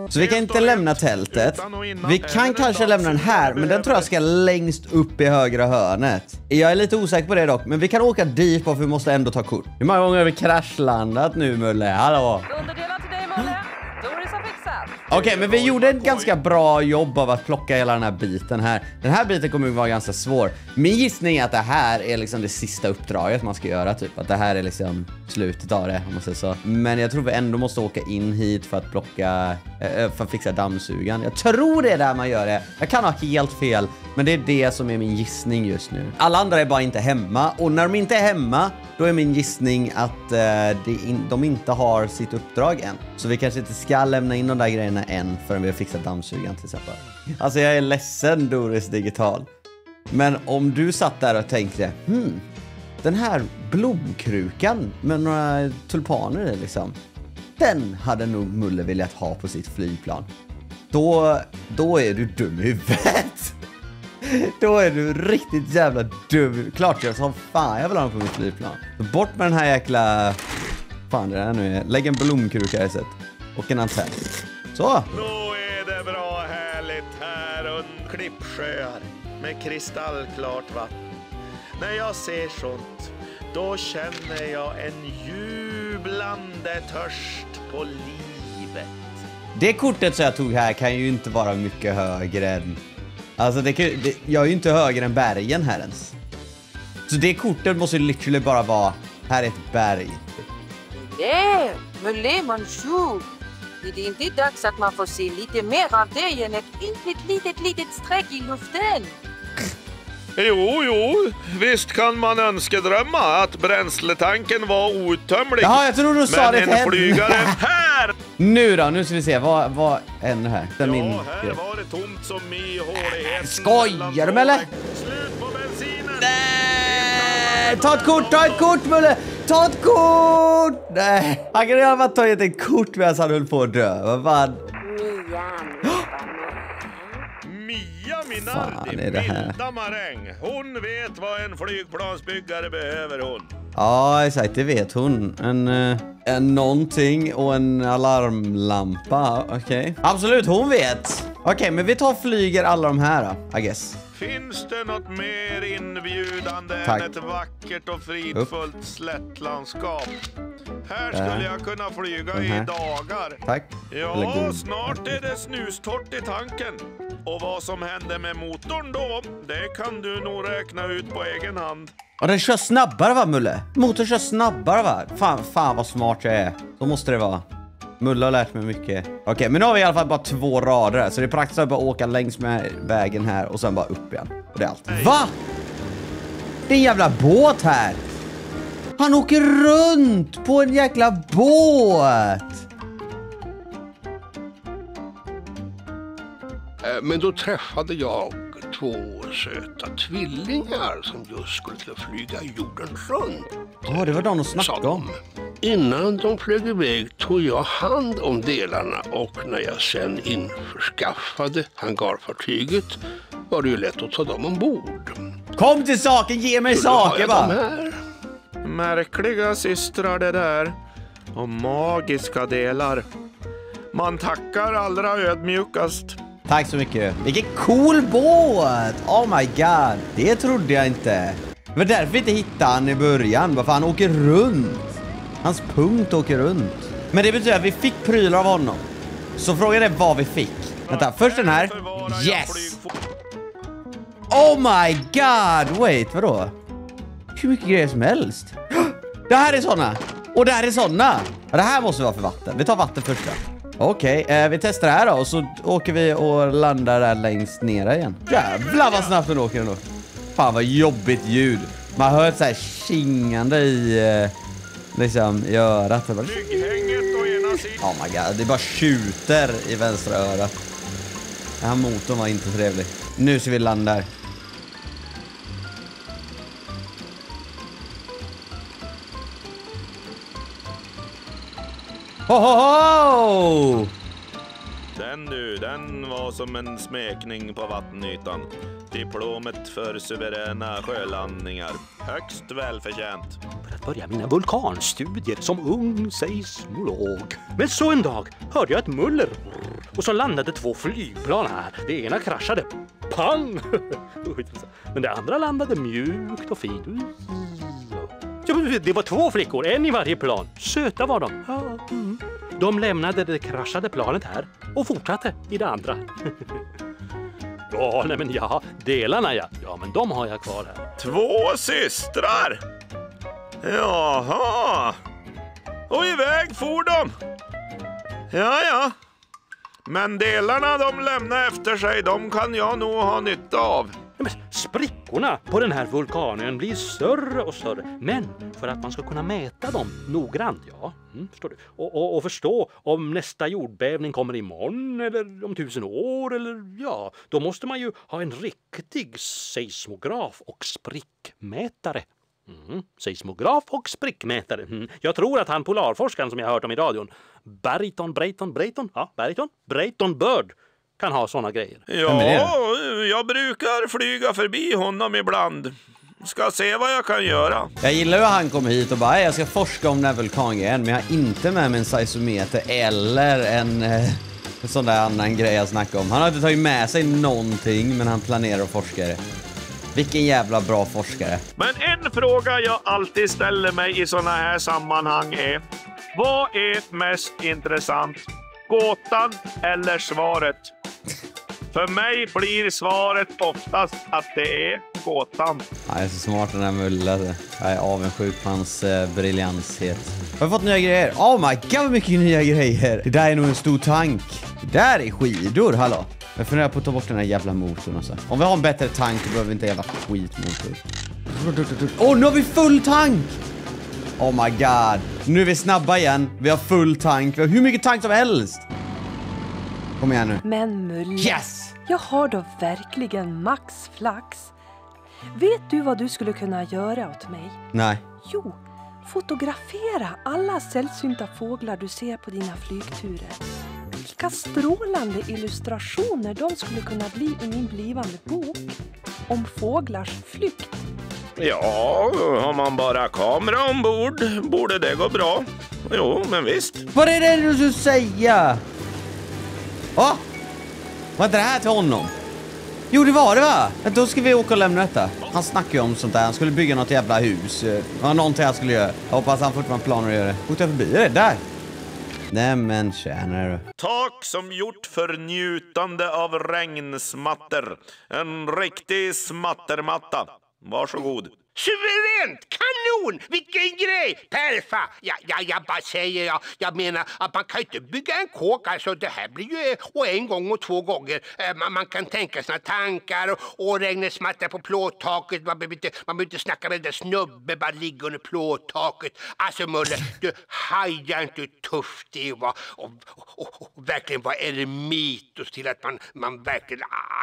Så vi kan inte lämna tältet. Vi kan kanske lämna den här, men den tror jag ska längst upp i högra hörnet. Jag är lite osäker på det dock, men vi kan åka dit för vi måste ändå ta kort. Hur många gånger har vi kraschlandat nu, Mulle? Hallå? Underdelar till dig, Mulle. Doris har fixat. Okej, men vi gjorde ett ganska bra jobb av att plocka hela den här biten här. Den här biten kommer ju vara ganska svår. Min gissning är att det här är liksom det sista uppdraget man ska göra, typ. Att det här är liksom slutet av det, om man säger så. Men jag tror vi ändå måste åka in hit för att plocka, för att fixa dammsugan. Jag tror det är där man gör det. Jag kan ha helt fel, men det är det som är min gissning just nu. Alla andra är bara inte hemma, och när de inte är hemma, då är min gissning att de inte har sitt uppdrag än. Så vi kanske inte ska lämna in de där grejerna än förrän vi har fixat dammsugan till exempel. Alltså jag är ledsen, Doris Digital. Men om du satt där och tänkte, den här blomkrukan med några tulpaner i liksom, den hade nog Mulle velat ha på sitt flygplan. Då är du dum i huvudet. Då är du riktigt jävla dum. Klart jag sa fan jag vill ha den på mitt flygplan. Så bort med den här jäkla... Fan det här nu är. Lägg en blomkruka i sätt. Och en antenn. Så. Nu är det bra härligt här under klippsjöar med kristallklart vatten. När jag ser sånt, då känner jag en jublande törst på livet. Det kortet som jag tog här kan ju inte vara mycket högre än... Alltså jag är ju inte högre än bergen här ens. Så det kortet måste ju literally bara vara... Här är ett berg. Det, Mulle Manchou. Är det inte dags att man får se lite mer av dig än ett litet streck i luften? Jo, visst kan man önskedrömma att bränsletanken var outtömlig. Ja, jag tror du sa det. Men en flygare här! Nu ska vi se, vad händer här? Här var det tomt som i håligheten. Skojar du med eller? Slut på bensinen! Nej! Ta ett kort, Mulle! Ta ett kort! Nej, han kan redan bara ta ett kort medan han höll på att dö. Vad fan? Mia, min fan är det här? milda maräng. Hon vet vad en flygplansbyggare behöver hon. Ja, exakt, det vet hon. En någonting och en alarmlampa, okej. Absolut, hon vet. Okej, men vi flyger alla de här då, I guess. Finns det något mer inbjudande än ett vackert och fridfullt slättlandskap? Här skulle jag kunna flyga i dagar. Tack. Ja, snart är det snustort i tanken. Och vad som händer med motorn då, det kan du nog räkna ut på egen hand. Och den kör snabbare va, Mulle? Motorn kör snabbare va? Fan vad smart jag är. Så måste det vara. Mulle har lärt mig mycket. Okej, men nu har vi i alla fall bara 2 rader här. Så det är praktiskt att bara åka längs med vägen här och sen bara upp igen. Och det är allt. Va? Det är en jävla båt här. Han åker runt på en jäkla båt. Men då träffade jag 2 söta tvillingar som just skulle flyga jorden runt. Ja, det var de snackade om. Innan de flög iväg tog jag hand om delarna och när jag sen införskaffade hangarfartyget var det ju lätt att ta dem ombord. Kom till saken, ge mig saker va? Märkliga systrar det där. Och magiska delar. Man tackar allra ödmjukast. Tack så mycket. Vilken cool båt! Oh my god. Det trodde jag inte. Det var därför vi inte hittade han i början. Varför han åker runt. Hans punkt åker runt. Men det betyder att vi fick prylar av honom. Så frågan är vad vi fick. Vänta, först den här. Yes! Oh my god! Wait, vadå? Hur mycket grejer som helst. Det här är såna. Och det här är såna. Det här måste vara för vatten. Vi tar vatten först då. Okej, vi testar det här då. Och så åker vi och landar där längst ner igen. Jävlar vad snabbt den åker ändå. Fan vad jobbigt ljud. Man hör ett så här kingande i liksom i örat. Bara... Oh my god, det bara tjuter i vänstra örat. Den här motorn var inte trevlig. Nu ska vi landa här. Ho, ho, ho! Den var som en smekning på vattenytan. Diplomet för suveräna sjölandningar. Högst välförtjänt. börja mina vulkanstudier som ung seismolog. Men så en dag hörde jag ett muller och så landade 2 flygplan här. Det ena kraschade. Pang! Men det andra landade mjukt och fint. Det var 2 flickor, en i varje plan. Söta var de. De lämnade det kraschade planet här och fortsatte i det andra. Ja, nej men ja, delarna ja. Ja, men de har jag kvar här. 2 systrar? Jaha. Och iväg for de. Ja. Men delarna de lämnar efter sig, de kan jag nog ha nytta av. Men sprickorna på den här vulkanen blir större och större. Men för att man ska kunna mäta dem noggrant, förstår du? Och förstå om nästa jordbävning kommer imorgon eller om 1000 år eller då måste man ju ha en riktig seismograf och sprickmätare. Seismograf och sprickmätare. Jag tror att han polarforskaren som jag hört om i radion, Brayton Bird, kan ha såna grejer. Ja, jag brukar flyga förbi honom ibland. Ska se vad jag kan göra. Jag gillar ju att han kom hit och bara, jag ska forska om den här vulkangrejen, men jag har inte med mig en seismometer eller en sån där annan grej jag snackade om. Han har inte tagit med sig någonting, men han planerar att forska det. Vilken jävla bra forskare. Men en fråga jag alltid ställer mig i såna här sammanhang är: vad är mest intressant? Gåtan eller svaret? För mig blir svaret oftast att det är gåtan. Jag är så smart den här Mulle. Jag är avundsjuk på hans briljanshet. Jag har fått nya grejer. Oh my god, vad mycket nya grejer. Det där är nog en stor tank. Det där är skidor, hallå. Jag funderar på att ta bort den här jävla motorn och så. Om vi har en bättre tank så behöver vi inte jävla skitmotor. Nu har vi full tank! Oh my god. Nu är vi snabba igen. Vi har full tank. Vi har hur mycket tank som helst. Kom igen nu. Men Mulle, yes! Jag har då verkligen max flax. Vet du vad du skulle kunna göra åt mig? Nej. Jo, fotografera alla sällsynta fåglar du ser på dina flygturer. Vilka strålande illustrationer de skulle kunna bli i min blivande bok om fåglars flykt. Ja, har man bara kamera ombord borde det gå bra. Jo, men visst. Vad är det du ska säga? Vad är det här till honom? Jo, det var det va? Då ska vi åka och lämna detta. Han snackar ju om sånt där. Han skulle bygga något jävla hus. Någonting han skulle göra. Jag hoppas han fortfarande planer att göra det. Åkte jag förbi det? Där. Nej men tjänar du. Tak som gjort för njutande av regnsmatter. En riktig smattermatta. Varsågod. Suveränt! Kanon! Vilken grej! Perfa! Jag bara säger jag menar att man kan inte bygga en kåk, alltså det här blir ju och en gång och 2 gånger. Man kan tänka sina tankar och regnet smattrar på plåttaket. Man behöver inte snacka med den snubbe, bara ligga under plåttaket. Alltså Mulle, du hajar inte hur tufft det var och verkligen var eremit och till att man verkligen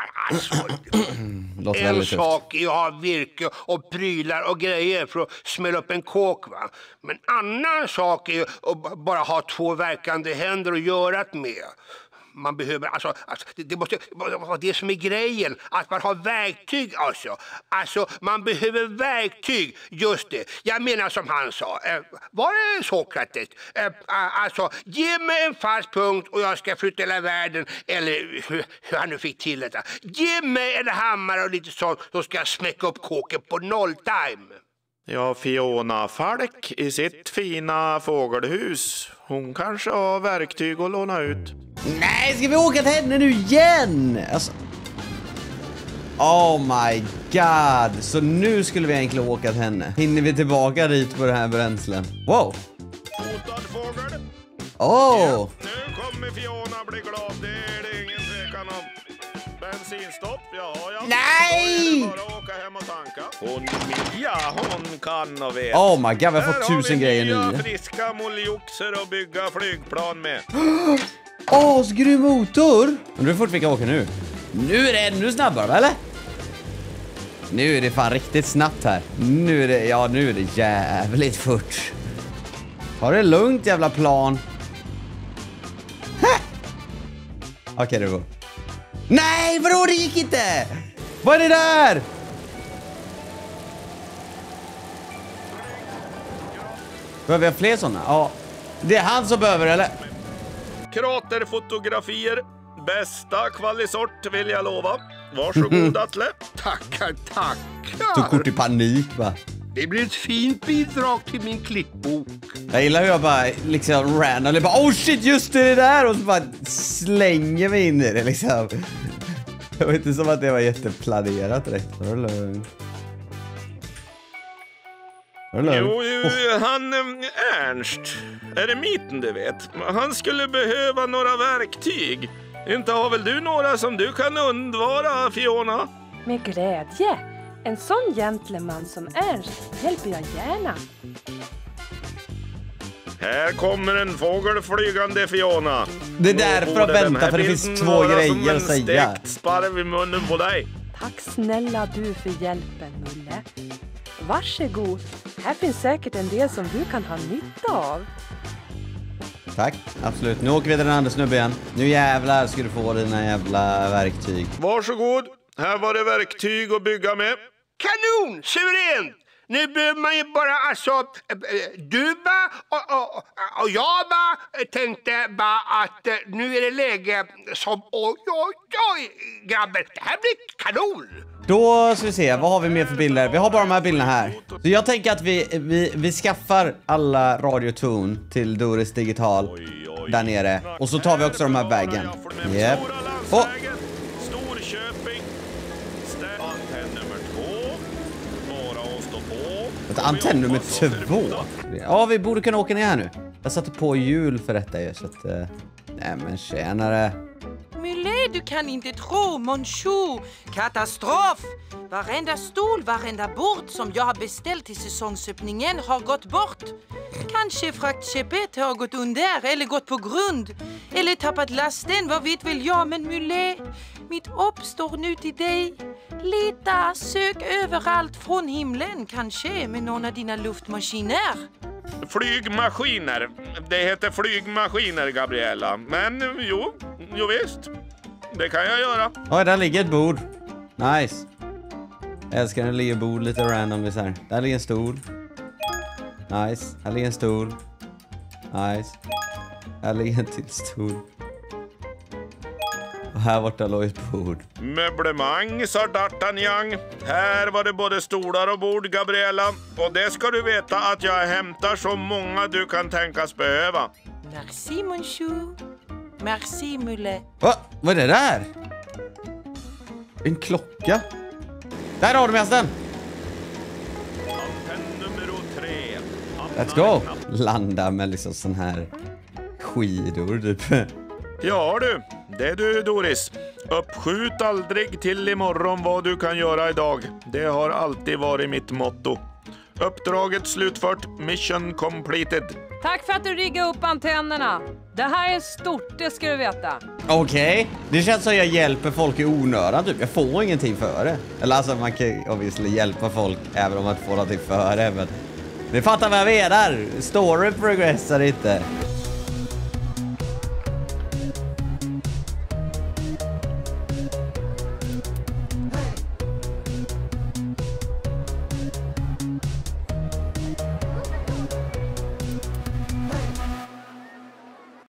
en sak är att ha virke och prylar och grejer för att smälla upp en kåk, va? Men annan sak är att bara ha 2 verkande händer att göra det med. Man behöver, alltså det måste vara det som är grejen, att man har verktyg alltså man behöver verktyg, just det. Jag menar som han sa, var det Sokrates? Alltså, ge mig en fast punkt och jag ska flytta hela världen, eller hur han nu fick till det. Ge mig en hammare och lite sånt, så ska jag smäcka upp kåken på 0 time. Ja, Fiona Falk i sitt fina fågelhus. Hon kanske har verktyg att låna ut. Nej, ska vi åka till henne nu igen? Alltså. Oh my god. Så nu skulle vi egentligen åka till henne. Hinner vi tillbaka dit på den här bränslen? Wow. Hotad fågel. Ja, nu kommer Fiona bli glad. Det är det ingen tvekan om. Bensinstopp, ja. Nej! Bara åka hem och tanka. Hon kan och vet. Oh my god, vi har fått 1000 grejer nu. Här har vi nya friska moljoxer att bygga flygplan med. Asgrym motor! Undrar hur fort vi kan åka nu. Nu är det ännu snabbare, eller? Nu är det fan riktigt snabbt här. Nu är det jävligt fort. Har det lugnt, jävla plan. Okej, det går. Nej, vadå? Det gick inte! Vad är det där? Behöver jag fler sådana? Ja. Det är han som behöver, eller? Kraterfotografier. Bästa kvalisort vill jag lova. Varsågod Atle. Tackar. Tog kort i panik, va? Det blir ett fint bidrag till min klippbok. Jag gillar hur jag bara liksom randomly bara oh shit, just det där, och så bara slänger mig in i det liksom. Det var inte som att det var jätteplanerat direkt. Var det lugnt? Jo, han Ernst. Eremiten, du vet. Han skulle behöva några verktyg. Inte har väl du några som du kan undvara, Fiona? Med glädje. En sån gentleman som Ernst hjälper jag gärna. Här kommer en fågel flygande, Fiona. Det är därför att vänta, för det finns två grejer att säga. Stekt sparv i munnen på dig. Tack snälla du för hjälpen, Mulle. Varsågod. Här finns säkert en del som du kan ha nytta av. Tack, absolut. Nu åker vi till den andra snubben igen. Nu jävlar ska du få dina jävla verktyg. Varsågod. Här var det verktyg att bygga med. Kanon! Suveränt! Nu behöver man ju bara du och jag tänkte bara att nu är det läge som oj, grabbar, det här blir kanon! Då ska vi se, vad har vi mer för bilder? Vi har bara de här bilderna här. Så jag tänker att vi skaffar alla radioton till Doris Digital där nere. Och så tar vi också de här vägen. Yep. Storköping. Antenn nummer 2. Bara att stå på. Antenn nummer 2. Ja, vi borde kunna åka ner här nu. Jag satte på hjul för detta ju, så att... nej men tjänare. Mulle, du kan inte tro, mon chou. Katastrof! Varenda stol, varenda bord som jag har beställt till säsongsöppningen har gått bort. Kanske fraktskeppet har gått under eller gått på grund. Eller tappat lasten, vad vet väl jag. Men Mulle, mitt hopp står nu till dig. Leta, sök överallt från himlen, kanske med någon av dina luftmaskiner. Flygmaskiner. Det heter flygmaskiner, Gabriella. Men jo visst. Det kan jag göra. Oj, där ligger ett bord. Nice. Jag älskar när det ligger bord lite random så här. Där ligger en stol. Nice. Här ligger en stol. Nice. Här ligger en till stol. Och här borta låg ett bord. Möblemang, sa D'Artagnan. Här var det både stolar och bord, Gabriella. Och det ska du veta att jag hämtar så många du kan tänkas behöva. Merci, mon chou. Merci, Mulle. Vad är det där? En klocka. Där har du mästaren. Antenn nummer 3. Let's go. Landa med liksom sån här skidor typ. Ja du, det är du Doris. Uppskjut aldrig till imorgon vad du kan göra idag. Det har alltid varit mitt motto. Uppdraget slutfört, mission completed. Tack för att du riggade upp antennerna. Det här är stort, det ska du veta. Okej. Det känns som jag hjälper folk i onödan typ. Jag får ingenting för det. Eller alltså man kan obviously hjälpa folk även om man inte får någonting för det. Men ni fattar vad jag menar. Story progressar inte.